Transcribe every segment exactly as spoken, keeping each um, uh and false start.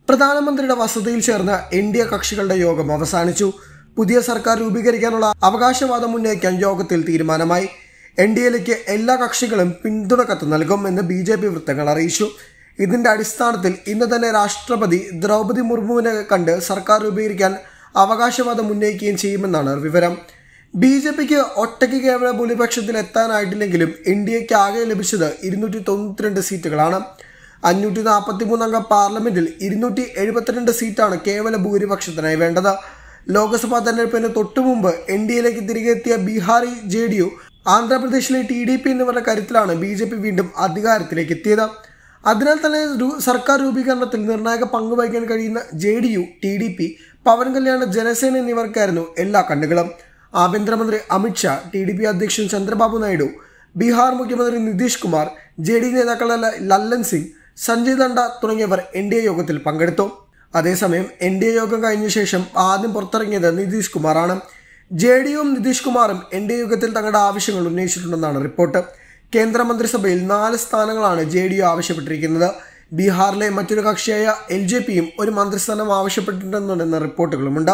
പ്രധാനമന്ത്രിയുടെ വസതിയിൽ ചേർന്ന എൻ ഡി എ കക്ഷികളുടെ യോഗം അവസാനിച്ചു. പുതിയ സർക്കാർ രൂപീകരിക്കാനുള്ള അവകാശവാദം ഉന്നയിക്കാൻ യോഗത്തിൽ തീരുമാനമായി. എൻ ഡി എയിലേക്ക് എല്ലാ കക്ഷികളും പിന്തുണ കത്ത് നൽകും എന്ന് ബി ജെ പി വൃത്തങ്ങൾ അറിയിച്ചു. ഇതിന്റെ അടിസ്ഥാനത്തിൽ ഇന്ന് തന്നെ രാഷ്ട്രപതി ദ്രൗപദി മുർമുവിനെ കണ്ട് സർക്കാർ രൂപീകരിക്കാൻ അവകാശവാദം ഉന്നയിക്കുകയും ചെയ്യുമെന്നാണ് വിവരം. ബി ജെ പിക്ക് ഒറ്റയ്ക്ക് കേവല ഭൂരിപക്ഷത്തിൽ എത്താനായിട്ടില്ലെങ്കിലും എൻ ഡി എക്ക് ആകെ ലഭിച്ചത് ഇരുന്നൂറ്റി തൊണ്ണൂറ്റിരണ്ട് സീറ്റുകളാണ്. അഞ്ഞൂറ്റി നാൽപ്പത്തി മൂന്നംഗ പാർലമെന്റിൽ ഇരുന്നൂറ്റി എഴുപത്തിരണ്ട് സീറ്റാണ് കേവല ഭൂരിപക്ഷത്തിനായി വേണ്ടത്. ലോക്സഭാ തെരഞ്ഞെടുപ്പിന് തൊട്ടുമുമ്പ് എൻ ഡി എയിലേക്ക് തിരികെ എത്തിയ ബീഹാറി ജെ ഡി യു, ആന്ധ്രാപ്രദേശിലെ ടി ഡി പി എന്നിവരുടെ കരുത്തിലാണ് ബി ജെ പി വീണ്ടും അധികാരത്തിലേക്ക് എത്തിയത്. അതിനാൽ തന്നെ സർക്കാർ രൂപീകരണത്തിൽ നിർണായക പങ്ക് വഹിക്കാൻ കഴിയുന്ന J D U, T D P, Pawan Kalyan, Janasena എന്നിവർക്കായിരുന്നു എല്ലാ കണ്ണുകളും. ആഭ്യന്തരമന്ത്രി അമിത്ഷാ, ടി ഡി പി അധ്യക്ഷൻ ചന്ദ്രബാബു നായിഡു, ബീഹാർ മുഖ്യമന്ത്രി നിതീഷ് കുമാർ, ജെ ഡി നേതാക്കളായ ലല്ലൻ സിംഗ്, സഞ്ജയ് ദണ്ഡ തുടങ്ങിയവർ എൻ ഡി എ യോഗത്തിൽ പങ്കെടുത്തു. അതേസമയം എൻ ഡി എ യോഗം കഴിഞ്ഞ ശേഷം ആദ്യം പുറത്തിറങ്ങിയത് നിതീഷ് കുമാറാണ്. ജെ ഡി യുവും നിതീഷ് കുമാറും എൻ ഡി എ യോഗത്തിൽ തങ്ങളുടെ ആവശ്യങ്ങൾ ഉന്നയിച്ചിട്ടുണ്ടെന്നാണ് റിപ്പോർട്ട്. കേന്ദ്രമന്ത്രിസഭയിൽ നാല് സ്ഥാനങ്ങളാണ് ജെ ഡി യു ആവശ്യപ്പെട്ടിരിക്കുന്നത്. ബീഹാറിലെ മറ്റൊരു കക്ഷിയായ എൽ ജെ പിയും ഒരു മന്ത്രിസ്ഥാനം ആവശ്യപ്പെട്ടിട്ടുണ്ടെന്ന റിപ്പോർട്ടുകളുമുണ്ട്.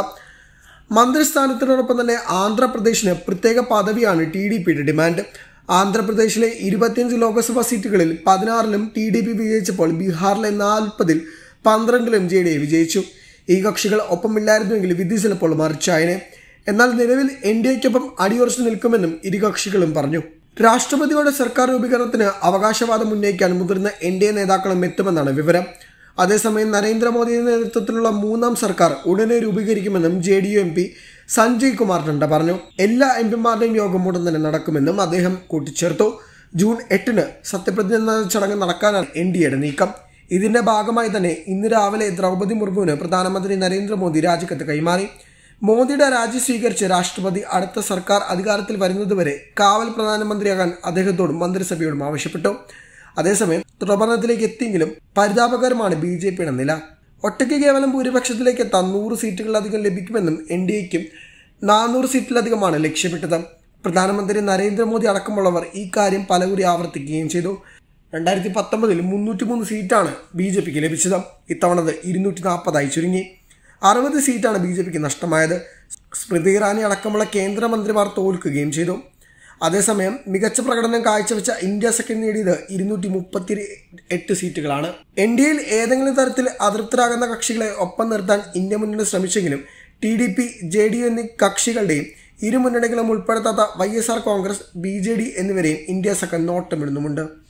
മന്ത്രിസ്ഥാനത്തിനോടൊപ്പം തന്നെ ആന്ധ്രാപ്രദേശിന് പ്രത്യേക പദവിയാണ് ടി ഡി പിയുടെ ഡിമാൻഡ്. ആന്ധ്രാപ്രദേശിലെ ഇരുപത്തിയഞ്ച് ലോക്സഭാ സീറ്റുകളിൽ പതിനാറിലും ടി ഡി പി വിജയിച്ചപ്പോൾ ബീഹാറിലെ നാൽപ്പതിൽ പന്ത്രണ്ടിലും ജെ ഡി എ വിജയിച്ചു. ഈ കക്ഷികൾ ഒപ്പമില്ലായിരുന്നുവെങ്കിൽ വിധി ചിലപ്പോൾ മറിച്ചായനെ. എന്നാൽ നിലവിൽ എൻ ഡി എക്കൊപ്പം അടിയുറച്ചു നിൽക്കുമെന്നും ഇരു കക്ഷികളും പറഞ്ഞു. രാഷ്ട്രപതിയുടെ സർക്കാർ രൂപീകരണത്തിന് അവകാശവാദം ഉന്നയിക്കാൻ മുതിർന്ന എൻ ഡി എ നേതാക്കളും എത്തുമെന്നാണ് വിവരം. അതേസമയം നരേന്ദ്രമോദിയുടെ നേതൃത്വത്തിലുള്ള മൂന്നാം സർക്കാർ ഉടനെ രൂപീകരിക്കുമെന്നും J D U M P Sanjay Kumar Nadda പറഞ്ഞു. എല്ലാ എം പിമാരുടെയും യോഗം ഉടൻ തന്നെ നടക്കുമെന്നും അദ്ദേഹം കൂട്ടിച്ചേർത്തു. ജൂൺ എട്ടിന് സത്യപ്രതിജ്ഞ ചടങ്ങ് നടക്കാനാണ് എൻ ഡി എയുടെ നീക്കം. ഇതിന്റെ ഭാഗമായി തന്നെ ഇന്ന് രാവിലെ ദ്രൗപദി മുർമുവിന് പ്രധാനമന്ത്രി നരേന്ദ്രമോദി രാജിക്കത്ത് കൈമാറി. മോദിയുടെ രാജി സ്വീകരിച്ച് രാഷ്ട്രപതി അടുത്ത സർക്കാർ അധികാരത്തിൽ വരുന്നതുവരെ കാവൽ പ്രധാനമന്ത്രിയാകാൻ അദ്ദേഹത്തോടും മന്ത്രിസഭയോടും ആവശ്യപ്പെട്ടു. അതേസമയം തുടർഭരണത്തിലേക്ക് എത്തിയെങ്കിലും പരിതാപകരമാണ് ബി ജെ പിയുടെ നില. ഒറ്റയ്ക്ക് കേവലം ഭൂരിപക്ഷത്തിലേക്ക് എത്താൻ നൂറ് സീറ്റുകളിലധികം ലഭിക്കുമെന്നും എൻ ഡി എക്കും നാനൂറ് സീറ്റിലധികമാണ് ലക്ഷ്യമിട്ടത്. പ്രധാനമന്ത്രി നരേന്ദ്രമോദി അടക്കമുള്ളവർ ഈ കാര്യം പലകുറി ആവർത്തിക്കുകയും ചെയ്തു. രണ്ടായിരത്തി പത്തൊമ്പതിൽ മുന്നൂറ്റി മൂന്ന് സീറ്റാണ് ബി ജെ പിക്ക് ലഭിച്ചത്. ഇത്തവണത് ഇരുന്നൂറ്റി നാൽപ്പതായി ചുരുങ്ങി. അറുപത് സീറ്റാണ് ബി ജെ പിക്ക് നഷ്ടമായത്. സ്മൃതി ഇറാനി അടക്കമുള്ള കേന്ദ്രമന്ത്രിമാർ തോൽക്കുകയും ചെയ്തു. അതേസമയം മികച്ച പ്രകടനം കാഴ്ചവെച്ച ഇന്ത്യ സഖ്യം നേടിയത് ഇരുന്നൂറ്റി മുപ്പത്തി എട്ട് സീറ്റുകളാണ്. എൻ ഡി എയിൽ ഏതെങ്കിലും തരത്തിൽ അതൃപ്തരാകുന്ന കക്ഷികളെ ഒപ്പം നിർത്താൻ ഇന്ത്യ മുന്നണി ശ്രമിച്ചെങ്കിലും T D P, J D U എന്നീ കക്ഷികളുടെയും ഇരു മുന്നണികളും ഉൾപ്പെടുത്താത്ത Y S R Congress, B J D എന്നിവരെയും ഇന്ത്യ സഖ്യം നോട്ടമിടുന്നുമുണ്ട്.